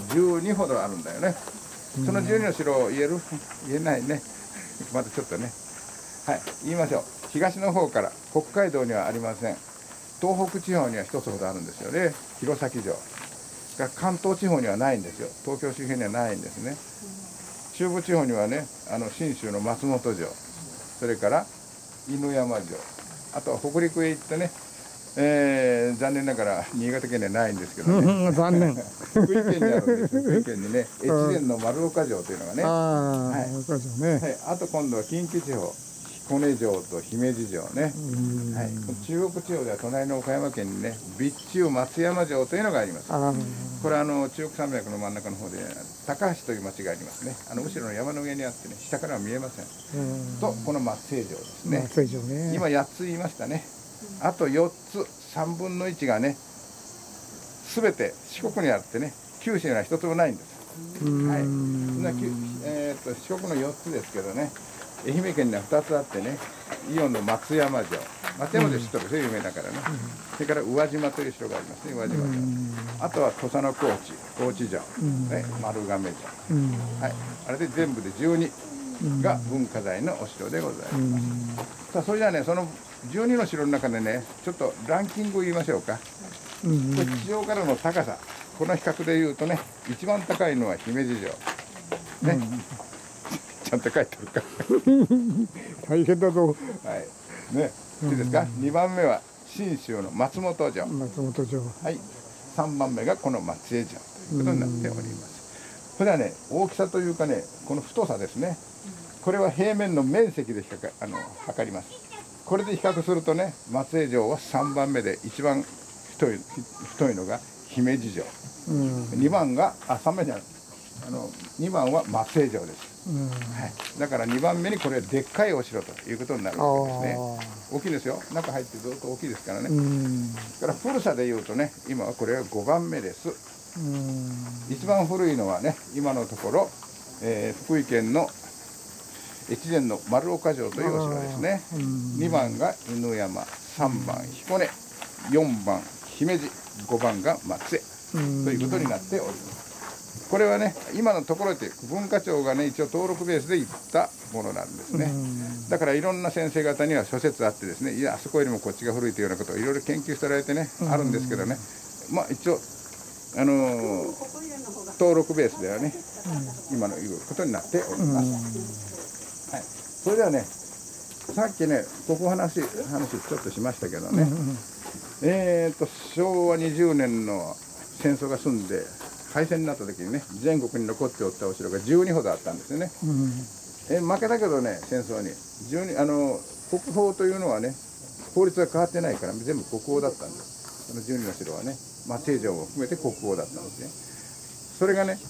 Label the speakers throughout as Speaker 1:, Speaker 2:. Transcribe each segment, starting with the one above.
Speaker 1: 12ほどあるんだよね。その12の城を言えないね。またちょっとね。はい、言いましょう。東の方から北海道にはありません。東北地方には一つほどあるんですよね。弘前城。関東地方にはないんですよ。東京周辺にはないんですね。中部地方にはね、信州の松本城、それから犬山城、あとは北陸へ行ってね、残念ながら新潟県にはないんですけどね。
Speaker 2: 残念。
Speaker 1: 福井県にあるんです。福井県にね、越前の丸岡城というのがね。
Speaker 2: はい。
Speaker 1: あと今度は近畿地方、彦根城と姫路城ね。はい。中国地方では隣の岡山県にね、備中松山城というのがあります。これは中国山脈の真ん中の方で高橋という町がありますね。後ろの山の上にあってね、下からは見えません。とこの松江城ですね。
Speaker 2: 松江城ね。
Speaker 1: 今8つ言いましたね。あと4つ、3分の1がね、すべて四国にあってね、九州には一つもないんです。はい。四国の4つですけどね、愛媛県には2つあってね、イオンの松山城。松山城知ってるでしょ、有名だからね。それから宇和島という城がありますね、宇和島城。あとは土佐の高知城、ね、丸亀城。はい。あれで全部で12が文化財のお城でございます。さあ、それじゃあね、その12の城の中でね、ちょっとランキングを言いましょうか。これ地上からの高さ、この比較でいうとね、一番高いのは姫路城。ね。ちゃんと書いてあるか。
Speaker 2: 大変だぞ。
Speaker 1: はい。ね。いいですか。2番目は信州の松本城。
Speaker 2: 松本城。
Speaker 1: はい。3番目がこの松江城ということになっております。これはね、大きさというかね、この太さですね。これは平面の面積で測ります。これで比較するとね、松江城は3番目で一番太いのが姫路城。2番が、3番じゃない。2番は松江城です。はい。だから2番目にこれはでっかいお城ということになるわけですね。大きいですよ。中入ってずっと大きいですからね。から古さでいうとね、今はこれは5番目です。一番古いのはね、今のところ、福井県の越前の丸岡城というお城ですね。2番が犬山、3番彦根、4番姫路、5番が松江ということになっております。これはね、今のところで文化庁がね、一応登録ベースで言ったものなんですね。だからいろんな先生方には諸説あってですね、いや、あそこよりもこっちが古いというようなことをいろいろ研究しておられてね、あるんですけどね、まあ一応、登録ベースではね、今のいうことになっております。はい。それではね、さっきね、ここ話ちょっとしましたけどね、昭和20年の戦争が済んで、敗戦になった時にね、全国に残っておったお城が12ほどあったんですよね。負けたけどね、戦争に。国宝というのはね、法律が変わってないから全部国宝だったんです。その12の城はね、松江城も含めて国宝だったんですね。それがね、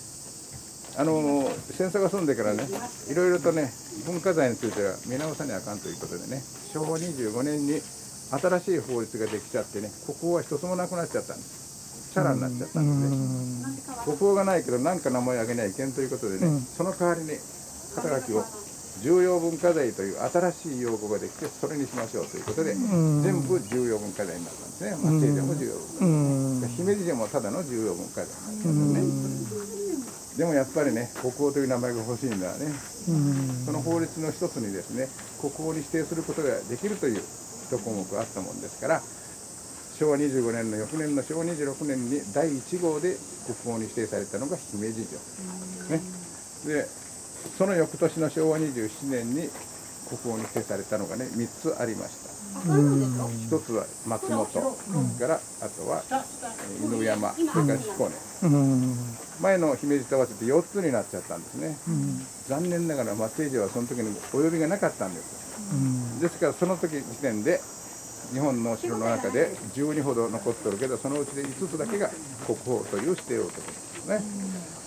Speaker 1: 戦争が済んでからね、いろいろとね、文化財については見直さにあかんということでね、昭和25年に新しい法律ができちゃってね、国宝は一つもなくなっちゃったんです。チャラになっちゃったんですね。国宝がないけど何か名前を挙げないけんということでね、その代わりに肩書きを重要文化財という新しい用語ができて、それにしましょうということで、全部重要文化財になったんですね。松江城も重要文化財、姫路城もただの重要文化財になったんですね。でもやっぱりね、国宝という名前が欲しいんだね。その法律の一つにですね、国宝に指定することができるという一項目があったもんですから、昭和25年の翌年の昭和26年に第1号で国宝に指定されたのが姫路城、ね、でその翌年の昭和27年に国宝に指定されたのがね3つありました。1つは松本、からあとは犬山、それから彦根、前の姫路と合わせて4つになっちゃったんですね。残念ながら松江城はその時にお呼びがなかったんです。ですからその時時点で日本の城の中で12ほど残っておるけど、そのうちで5つだけが国宝という指定を受けていますね。